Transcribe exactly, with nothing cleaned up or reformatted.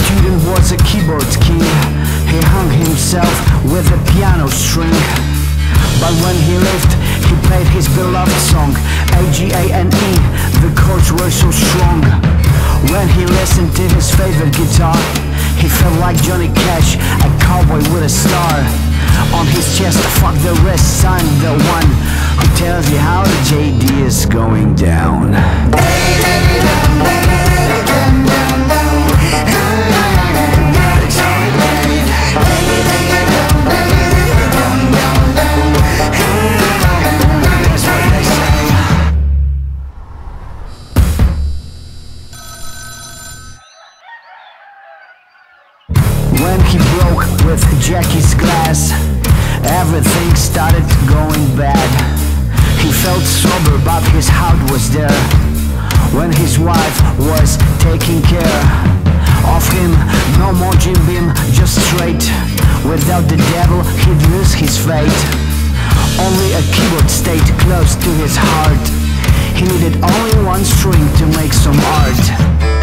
student was a keyboard king. He hung himself with a piano string. But when he left, he played his beloved song, A G A N E, the chords were so strong. When he listened to his favorite guitar, he felt like Johnny Cash, a cowboy with a star on his chest. Fuck the rest, I'm the one who tells you how the J D is going down. When he broke with Jackie's glass, everything started going bad. He felt sober but his heart was there. When his wife was taking care of him, no more Jim Beam, just straight. Without the devil he'd lose his fate. Only a keyboard stayed close to his heart. He needed only one string to make some art.